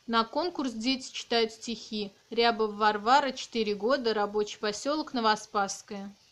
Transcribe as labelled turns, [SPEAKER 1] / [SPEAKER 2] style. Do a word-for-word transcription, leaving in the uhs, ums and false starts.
[SPEAKER 1] На конкурс дети читают стихи. Рябова Варвара, четыре года, рабочий поселок Новоспасское.